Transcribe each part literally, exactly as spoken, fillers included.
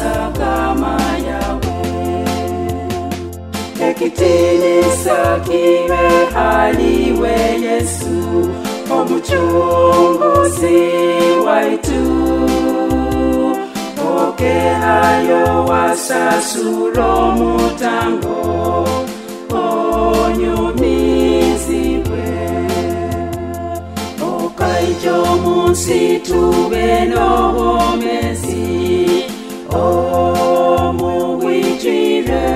kama yawe. Ekitinisa kiwe haliwe Yesu, omuchunguzi waitu. Oke hayo wasasuro mutango, onyumizibwe. Okaijo musitube n'obwomezi, omuwijire.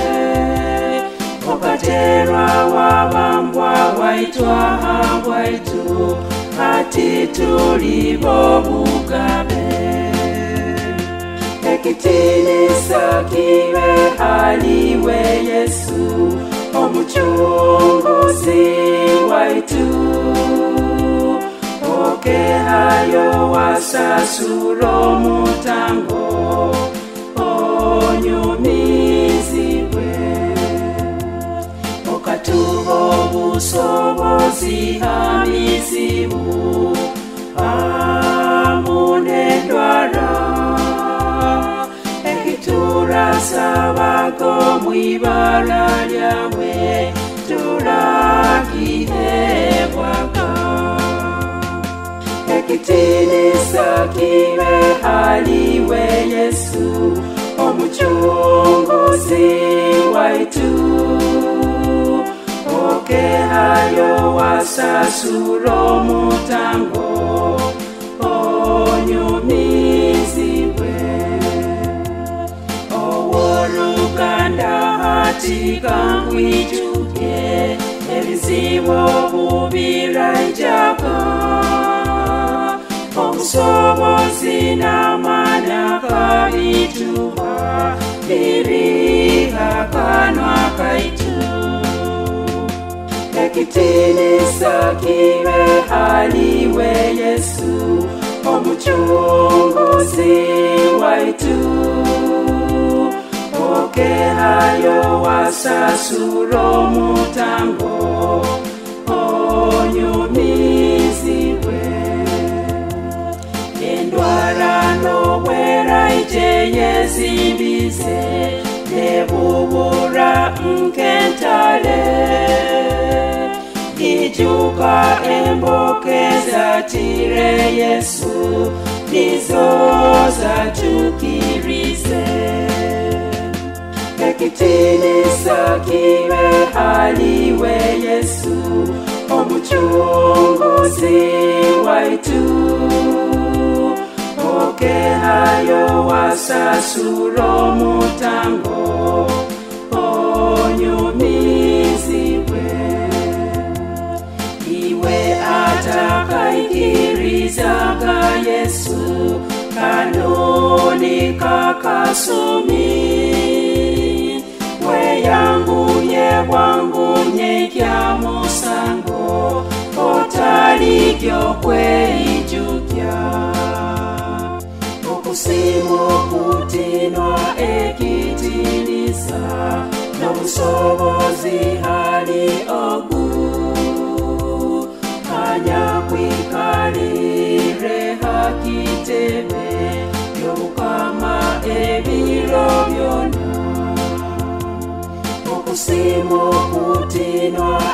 Okaterwa wabambwa waitwa waitu, ati tulibo bugabe. Ekitinisa kiwe haliwe Yesu, omuchunguzi waitu. Oke hayo wasasuro mutango, onyumizibwe. Okatubo busobozi hamizibu, amunendwara. Turasabako mwibara lyawe, turakihebwaka. Ekitinisa kiwe haliwe Yesu, omuchunguzi waitu. Oke hayo wasasuro mutango, onyumizibwe. Katika mwijuke, ebizibo bubiraijaka. Omusobozi n'amanyaka bituba, biriha kanwa kaitu. Ekitinisa kiwe haliwe Yesu, omuchunguzi waitu. Oke hayo wasasuro mutango, onyumizibwe. Endwara nowera ije yezimbize, nebubura nkentale. Ijuka embokeza tire Yesu, nizo zatukirize. Ekitinisa kiwe haliwe Yesu, omuchunguzi waitu. Oke hayo wasasuro mutango, onyumizibwe. Iwe atakaikirizaga Yesu, kanuni kakasumi. Yangu ye wangu nyekya musango, otalikyo kweijukya. Okusimu kutinwa ekitinisa, n'obusobozi hali ogu. Anya kwikalire hakitebe, yobukama ebiro byona. Okusimu kutinwa